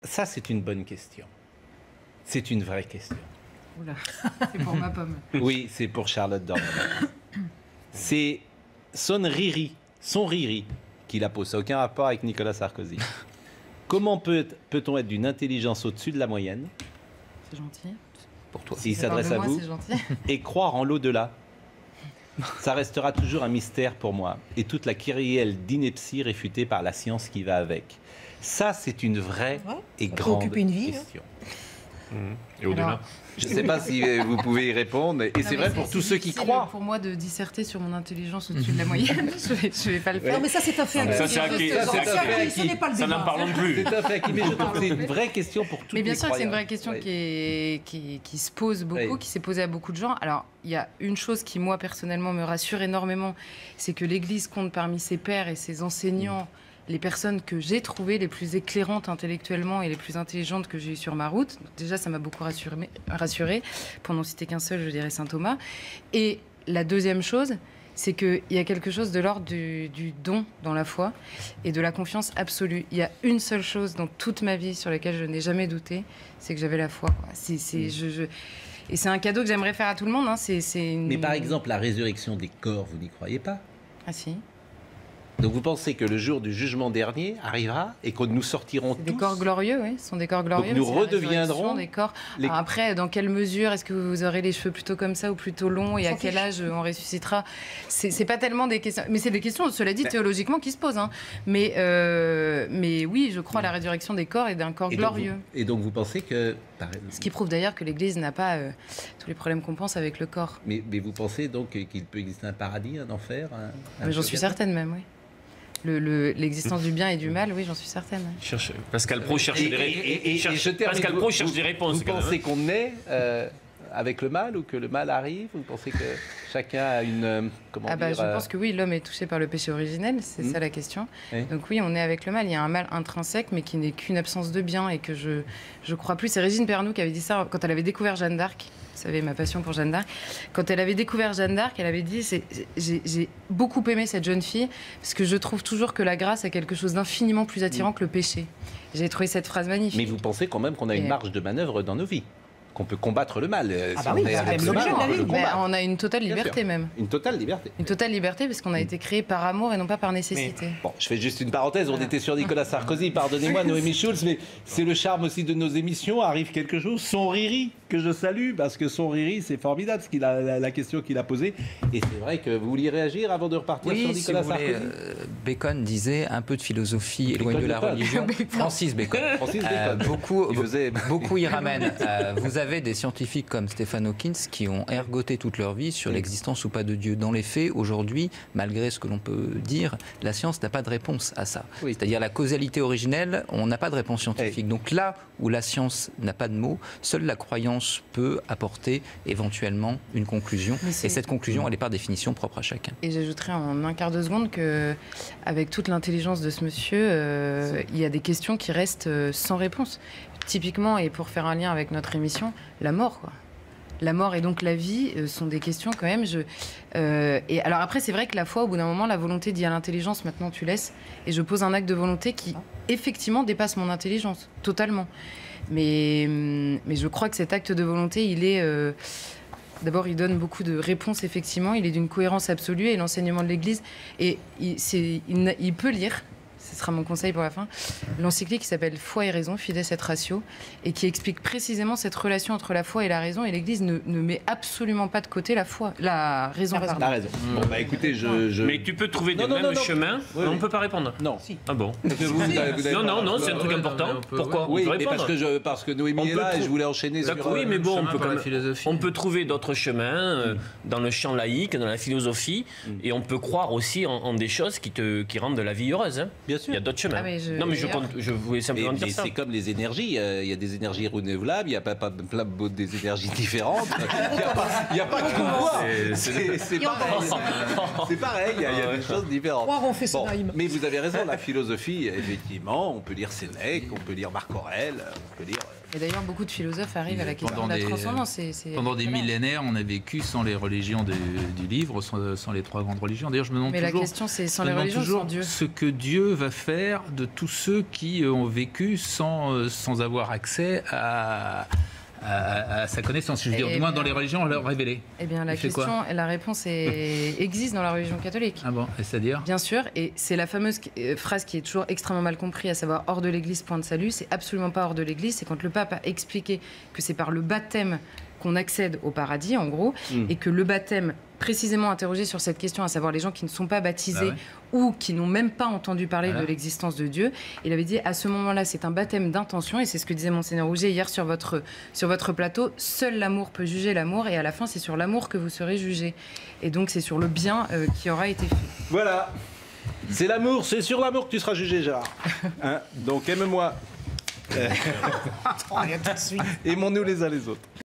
Ça, c'est une bonne question. C'est une vraie question. Oula, c'est pour ma pomme. Oui, c'est pour Charlotte Dornelas. C'est son riri qui la pose. Ça n'a aucun rapport avec Nicolas Sarkozy. Comment peut-on être d'une intelligence au-dessus de la moyenne? C'est gentil. Pour toi. Il s'adresse à vous. Et croire en l'au-delà. Ça restera toujours un mystère pour moi. Et toute la kyrielle d'ineptie réfutée par la science qui va avec. Ça, c'est une vraie et grande question. Et au-delà. Je ne sais pas si vous pouvez y répondre. Et c'est vrai pour tous ceux qui croient. Pour moi de disserter sur mon intelligence au-dessus de la moyenne, je vais pas le faire. Non, mais ça, c'est un fait acquis. Ça, c'est acquis. Ce n'est pas le Ça débat. n'en parlons plus. C'est un fait acquis, mais je trouve que c'est une vraie question pour tous les Mais bien sûr que c'est une vraie croyants. question qui se pose beaucoup, qui s'est posée à beaucoup de gens. Alors, il y a une chose qui, moi, personnellement, me rassure énormément, c'est que l'Église compte parmi ses pairs et ses enseignants les personnes que j'ai trouvées les plus éclairantes intellectuellement et les plus intelligentes que j'ai eues sur ma route. Donc, déjà, ça m'a beaucoup rassurée. Pour n'en citer qu'un seul, je dirais Saint Thomas. Et la deuxième chose, c'est qu'il y a quelque chose de l'ordre du don dans la foi et de la confiance absolue. Il y a une seule chose dans toute ma vie sur laquelle je n'ai jamais douté, c'est que j'avais la foi, quoi. Et c'est un cadeau que j'aimerais faire à tout le monde. Hein. Mais par exemple, la résurrection des corps, vous n'y croyez pas? Ah si. Donc vous pensez que le jour du jugement dernier arrivera et que nous sortirons tous... Des corps glorieux, oui, ce sont des corps glorieux. Donc nous redeviendrons... Des corps. Alors après, dans quelle mesure est-ce que vous aurez les cheveux plutôt comme ça ou plutôt longs et à quel âge on ressuscitera? C'est pas tellement des questions... Mais c'est des questions, cela dit, théologiquement qui se posent. Hein. Mais oui, je crois à la résurrection des corps et d'un corps glorieux. Et donc vous pensez que... Ce qui prouve d'ailleurs que l'Église n'a pas tous les problèmes qu'on pense avec le corps. Mais vous pensez donc qu'il peut exister un paradis, un enfer J'en suis certaine même, oui. L'existence du bien et du mal, oui, j'en suis certaine. Pascal Praud cherche des réponses. Vous pensez qu'on est avec le mal ou que le mal arrive? Vous pensez que chacun a une... Je pense que oui, l'homme est touché par le péché originel, c'est ça la question. Oui. Donc oui, on est avec le mal. Il y a un mal intrinsèque, mais qui n'est qu'une absence de bien et que je crois plus. C'est Régine Pernoud qui avait dit ça quand elle avait découvert Jeanne d'Arc. Vous savez, ma passion pour Jeanne d'Arc. Quand elle avait découvert Jeanne d'Arc, elle avait dit j'ai beaucoup aimé cette jeune fille parce que je trouve toujours que la grâce a quelque chose d'infiniment plus attirant que le péché. J'ai trouvé cette phrase magnifique. Mais vous pensez quand même qu'on a une marge de manœuvre dans nos vies, qu'on peut combattre le mal. On a une totale liberté même. Une totale liberté. Une totale liberté parce qu'on a été créé par amour et non pas par nécessité. Bon, je fais juste une parenthèse. On était sur Nicolas Sarkozy, pardonnez-moi, Noémie Schulz, mais c'est le charme aussi de nos émissions. Arrive quelque chose, son riri, que je salue, parce que son riri, c'est formidable, la question qu'il a posée. Et c'est vrai que vous vouliez réagir avant de repartir sur Nicolas Sarkozy. Bacon disait un peu de philosophie éloignée de la religion. Francis Bacon. Beaucoup y ramènent. Vous avez des scientifiques comme Stephen Hawking qui ont ergoté toute leur vie sur l'existence ou pas de Dieu. Dans les faits, aujourd'hui, malgré ce que l'on peut dire, la science n'a pas de réponse à ça. C'est-à-dire la causalité originelle, on n'a pas de réponse scientifique. Donc là où la science n'a pas de mots, seule la croyance peut apporter éventuellement une conclusion. Et cette conclusion, elle est par définition propre à chacun. Et j'ajouterais en un quart de seconde qu'avec toute l'intelligence de ce monsieur, il y a des questions qui restent sans réponse. Typiquement, et pour faire un lien avec notre émission, la mort, quoi. La mort et donc la vie sont des questions quand même. Et alors après, c'est vrai que la foi, au bout d'un moment, la volonté dit à l'intelligence, maintenant tu laisses. Et je pose un acte de volonté qui, effectivement, dépasse mon intelligence, totalement. Mais je crois que cet acte de volonté, il est... D'abord, il donne beaucoup de réponses, effectivement. Il est d'une cohérence absolue et l'enseignement de l'Église. Et il peut lire... Ce sera mon conseil pour la fin, l'encyclique qui s'appelle Foi et raison, Fides et ratio, et qui explique précisément cette relation entre la foi et la raison. Et l'Église ne met absolument pas de côté la raison. La raison. Bon, bah écoutez, Mais tu peux trouver des mêmes chemins. On ne peut pas répondre. Non. Ah bon? Non, c'est un truc important. Pourquoi? Oui, mais parce que Noémie est là et je voulais enchaîner sur... Oui, mais bon, on peut trouver d'autres chemins dans le champ laïque, dans la philosophie, et on peut croire aussi en des choses qui rendent la vie heureuse. Bien sûr. Il y a d'autres chemins. Non, mais je voulais simplement dire ça. C'est comme les énergies. Il y a des énergies renouvelables, il y a plein des énergies différentes. Il n'y a pas que moi. C'est pareil. C'est pareil, il y a des choses différentes. Mais vous avez raison, la philosophie, effectivement, on peut lire Sénèque, on peut lire Marc Aurèle, on peut lire... Et d'ailleurs, beaucoup de philosophes arrivent à la question de la transcendance. Pendant des millénaires, on a vécu sans les religions du livre, sans les 3 grandes religions. D'ailleurs, je me demande toujours... Mais la question, c'est sans les religions, sans Dieu. Ce que Dieu va faire de tous ceux qui ont vécu sans avoir accès à sa connaissance. Je veux dire, du moins dans les religions, on leur révélé. Eh bien, la réponse existe dans la religion catholique. Ah bon, et c'est-à-dire ? Bien sûr, et c'est la fameuse phrase qui est toujours extrêmement mal comprise, à savoir hors de l'Église, point de salut. C'est absolument pas hors de l'Église. C'est quand le pape a expliqué que c'est par le baptême qu'on accède au paradis, en gros, et que le baptême, précisément interrogé sur cette question, à savoir les gens qui ne sont pas baptisés ou qui n'ont même pas entendu parler de l'existence de Dieu, il avait dit à ce moment-là, c'est un baptême d'intention, et c'est ce que disait Monseigneur Rouget hier sur votre plateau, seul l'amour peut juger l'amour, et à la fin, c'est sur l'amour que vous serez jugés. Et donc, c'est sur le bien qui aura été fait. Voilà. C'est l'amour, c'est sur l'amour que tu seras jugé, Gérard. Hein, donc, aime-moi. Aimons-nous les uns les autres.